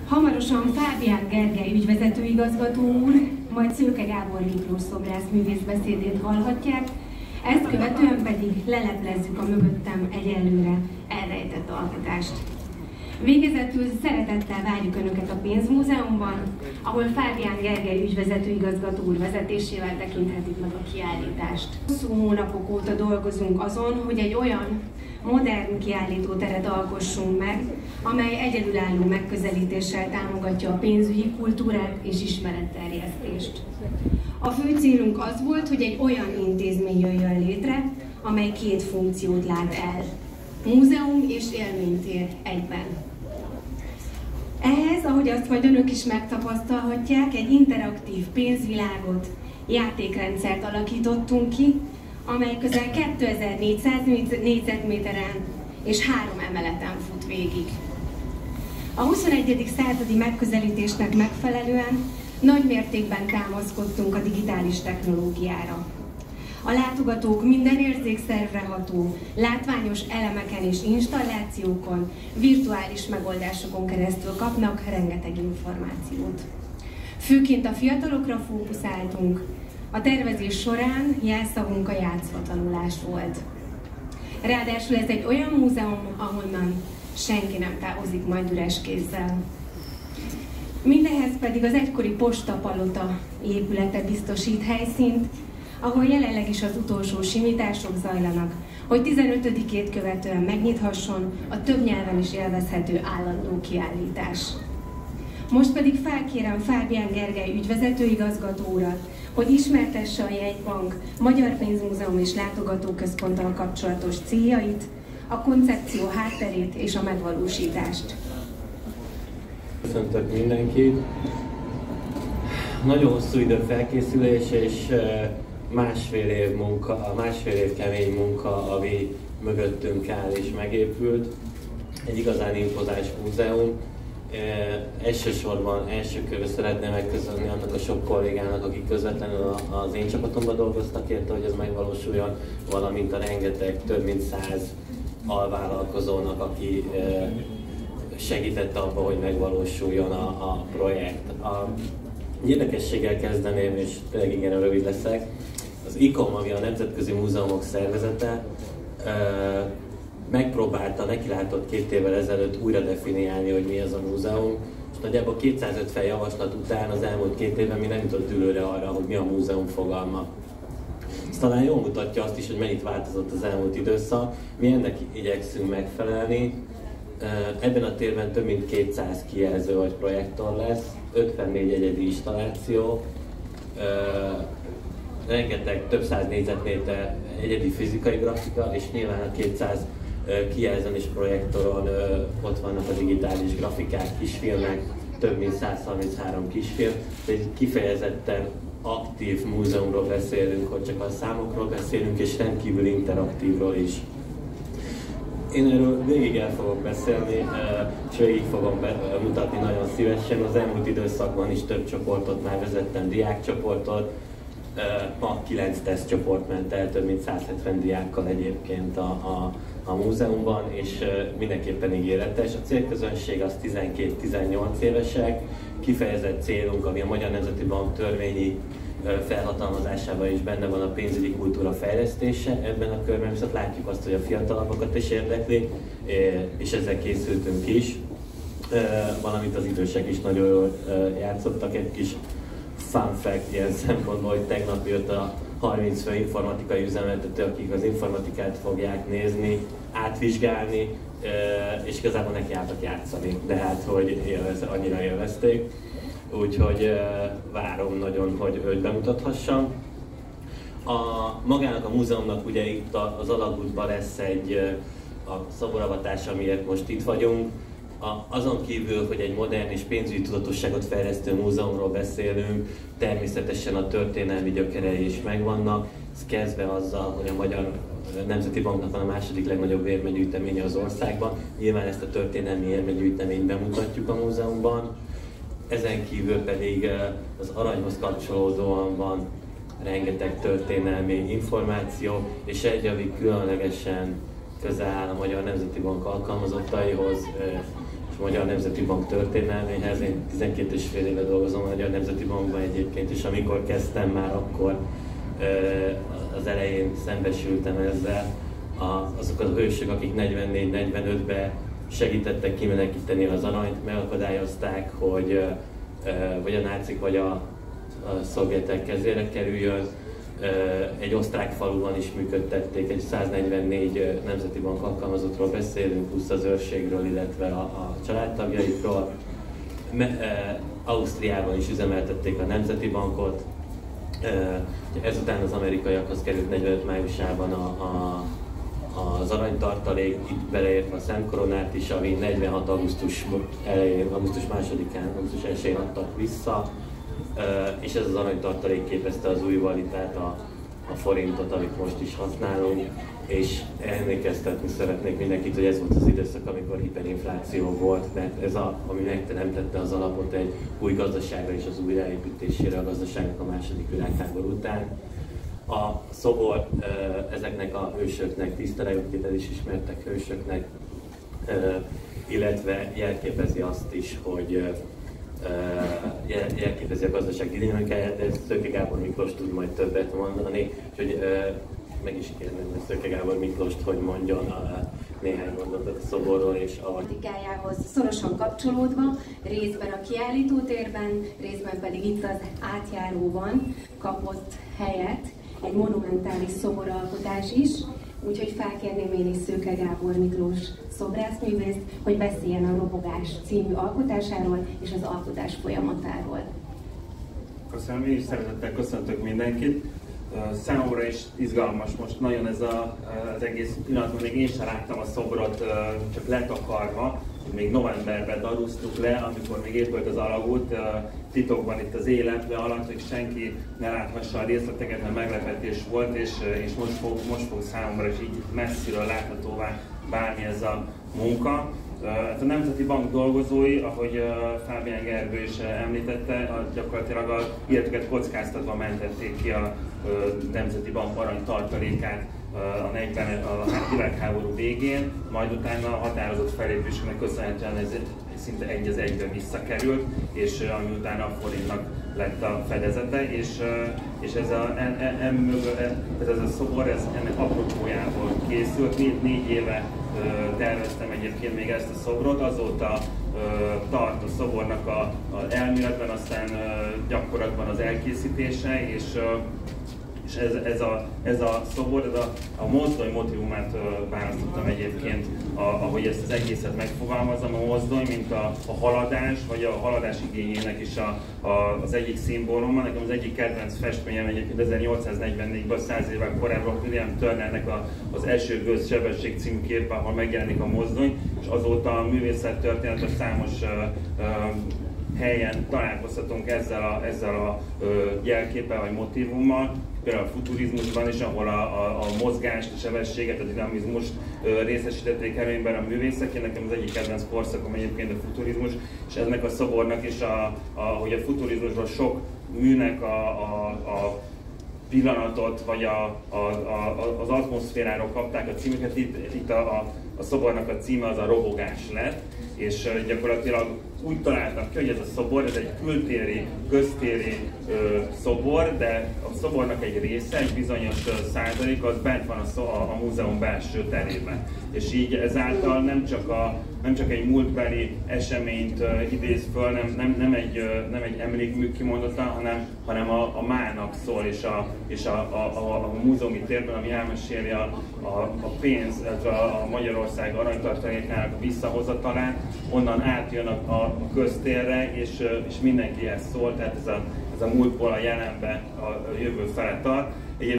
Hamarosan Fábián Gergely ügyvezetőigazgató úr, majd Szőke Gábor Miklós szobrászművész beszédét hallhatják, ezt követően pedig leleplezzük a mögöttem egyelőre elrejtett alkotást. Végezetül szeretettel várjuk Önöket a Pénzmúzeumban, ahol Fábián Gergely ügyvezetőigazgató úr vezetésével tekinthetik meg a kiállítást. Hosszú hónapok óta dolgozunk azon, hogy egy olyan modern kiállítóteret alkossunk meg, amely egyedülálló megközelítéssel támogatja a pénzügyi kultúrát és ismeretterjesztést. A fő célunk az volt, hogy egy olyan intézmény jöjjön létre, amely két funkciót lát el. Múzeum és élménytér egyben. Ehhez, ahogy azt majd Önök is megtapasztalhatják, egy interaktív pénzvilágot, játékrendszert alakítottunk ki, amely közel 2400 négyzetméteren és 3 emeleten fut végig. A 21. századi megközelítésnek megfelelően nagy mértékben támaszkodtunk a digitális technológiára. A látogatók minden érzékszervre ható, látványos elemeken és installációkon, virtuális megoldásokon keresztül kapnak rengeteg információt. Főként a fiatalokra fókuszáltunk, a tervezés során jelszavunk a játszva tanulás volt. Ráadásul ez egy olyan múzeum, ahonnan senki nem távozik majd üres kézzel. Mindehhez pedig az egykori postapalota épülete biztosít helyszínt, ahol jelenleg is az utolsó simítások zajlanak, hogy 15-ét követően megnyithasson a több nyelven is élvezhető állandó kiállítás. Most pedig felkérem Fábián Gergely ügyvezetőigazgató urat, hogy ismertesse a Jegybank Magyar Pénzmúzeum és Látogatóközponttal kapcsolatos céljait, a koncepció hátterét és a megvalósítást. Köszöntök mindenkit! Nagyon hosszú idő felkészülés és másfél év kemény munka, ami mögöttünk áll és megépült. Egy igazán impozáns múzeum. Elsősorban első körben szeretném megköszönni annak a sok kollégának, akik közvetlenül az én csapatomban dolgoztak érte, hogy ez megvalósuljon, valamint a rengeteg, több mint 100 alvállalkozónak, aki segítette abba, hogy megvalósuljon a projekt. Érdekességgel kezdeném, és tényleg igen rövid leszek. Az ICOM, ami a Nemzetközi Múzeumok Szervezete, megpróbálta, nekilátott 2 évvel ezelőtt újra definiálni, hogy mi az a múzeum, és nagyjából 250 javaslat után az elmúlt 2 évben mi nem jutott dűlőre arra, hogy mi a múzeum fogalma. Ez talán jól mutatja azt is, hogy mennyit változott az elmúlt időszak. Mi ennek igyekszünk megfelelni. Ebben a térben több mint 200 kijelző vagy projektor lesz, 54 egyedi installáció, rengeteg, több száz négyzetméter egyedi fizikai grafika, és nyilván a 200 kijelzőn és projektoron ott vannak a digitális grafikák, kisfilmek, több mint 133 kisfilm. Egy kifejezetten aktív múzeumról beszélünk, hogy csak a számokról beszélünk, és rendkívül interaktívról is. Én erről végig el fogok beszélni, és végig fogom mutatni nagyon szívesen. Az elmúlt időszakban is több csoportot már vezettem, diákcsoportot. Ma 9 tesztcsoport ment el, több mint 170 diákkal egyébként a múzeumban, és mindenképpen ígéretes. A célközönség az 12-18 évesek. Kifejezett célunk, ami a Magyar Nemzeti Bank törvényi felhatalmazásában is benne van, a pénzügyi kultúra fejlesztése ebben a körben, viszont látjuk azt, hogy a fiatalabbakat is érdekli, és ezzel készültünk is, valamint az idősek is nagyon jól játszottak. Egy kis fun fact ilyen szempontból, hogy tegnap jött a 30 fő informatikai üzemeltető, akik az informatikát fogják nézni, átvizsgálni, és igazából nekiálltak játszani, de hát, hogy annyira élvezték. Úgyhogy várom nagyon, hogy bemutathassam. Magának a múzeumnak ugye itt az alagútban lesz a szoboravatás, amiért most itt vagyunk. Azon kívül, hogy egy modern és pénzügyi tudatosságot fejlesztő múzeumról beszélünk, természetesen a történelmi gyökerei is megvannak. Ez kezdve azzal, hogy a Magyar Nemzeti Banknak van a második legnagyobb érmegyűjteménye az országban. Nyilván ezt a történelmi érmegyűjteményt bemutatjuk a múzeumban. Ezen kívül pedig az aranyhoz kapcsolódóan van rengeteg történelmi információ, és egy, ami különlegesen közel áll a Magyar Nemzeti Bank alkalmazottaihoz, és a Magyar Nemzeti Bank történelméhez. Én 12,5 éve dolgozom a Magyar Nemzeti Bankban egyébként, és amikor kezdtem már akkor az elején szembesültem ezzel. Azok a hősök, akik 44-45-ben segítettek kimenekíteni az aranyt, megakadályozták, hogy vagy a nácik, vagy a szovjetek kezére kerüljön. Egy osztrák faluban is működtették, egy 144 Nemzeti Bank alkalmazottról beszélünk, plusz az őrségről, illetve a családtagjaikról. Ausztriában is üzemeltették a Nemzeti Bankot. Ezután az amerikaiakhoz került 45 májusában az aranytartalék, itt beleértve a szemkoronát is, ami 46. augusztus elején, augusztus 2-án, augusztus 1-én adtak vissza, és ez az aranytartalék képezte az új valitát, a forintot, amit most is használunk, és emlékeztetni szeretnék mindenkit, hogy ez volt az időszak, amikor hiperinfláció volt, mert ez ami megteremtette az alapot egy új gazdaságra és az újraépítésére a gazdaságnak a második világháború után. A szobor ezeknek a hősöknek tiszteletét, el is ismertek hősöknek, illetve jelképezi azt is, hogy jelképezi a gazdaság dinamikáját, de Szőke Gábor Miklós tud majd többet mondani, úgyhogy meg is kérném Szőke Gábor Miklóst, hogy mondjon néhány mondatot a szoborról és a tematikájához szorosan kapcsolódva, részben a kiállítótérben, részben pedig itt az átjáróban kapott helyet egy monumentális szoboralkotás is, úgyhogy felkérném én is Szőke Gábor Miklós szobrászművészt, hogy beszéljen a Robogás című alkotásáról és az alkotás folyamatáról. Köszönöm, én is szeretettel köszöntök mindenkit. Számomra is izgalmas most nagyon ez az egész pillanatban, még én sem láttam a szobrot csak letakarva, még novemberben darúztuk le, amikor még épült az alagút, titokban itt az életbe alatt, hogy senki ne láthassa a részleteket, mert meglepetés volt, és most fog számomra is így messziről láthatóvá válni ez a munka. A Nemzeti Bank dolgozói, ahogy Fábián Gergő is említette, gyakorlatilag az életüket kockáztatva mentették ki a Nemzeti Bank aranytartalékát a világháború végén, majd utána a határozott felépésnek köszönhetően ez szinte egy az egyben visszakerült, és ami utána a forintnak lett a fedezete, és ez a szobor ennek apropójából készült. 4 éve terveztem egyébként még ezt a szobrot, azóta tart a szobornak az elméletben, aztán gyakorlatban az elkészítése, és ez a szobor, a mozdony motivumát választottam egyébként, ahogy ezt az egészet megfogalmazom, a mozdony, mint a haladás, vagy a haladás igényének is az egyik szimbóluma. Nekem az egyik kedvenc festményem egyébként 1844-ben, 100 évvel korábban William Turnernek az Esőgőz sebesség című képe, ahol megjelenik a mozdony, és azóta a művészettörténetben számos helyen találkozhatunk ezzel a jelképpel vagy motívummal, például a futurizmusban is, ahol a mozgást, a sebességet, a dinamizmust részesítették előnyben a művészek. Nekem az egyik kedvenc korszakom egyébként a futurizmus, és ennek a szobornak is, hogy a futurizmusban sok műnek a pillanatot, vagy az atmoszféráról kapták a címeket, itt a szobornak a címe az a Robogás lett, és gyakorlatilag úgy találtak ki, hogy ez a szobor, ez egy kültéri, köztéri szobor, de a szobornak egy része, egy bizonyos százalék, az bent van a múzeum belső terében. És így ezáltal nem csak egy múltbeli eseményt idéz föl, nem egy emlékmű kimondottan, hanem a mának szól, és a múzeumi térben, ami elmeséli a pénz, a Magyarország aranytartalékának a visszahozatalát, onnan átjön a köztérre, és mindenkihez szól, tehát ez a múltból a jelenbe, a jövő fele tart.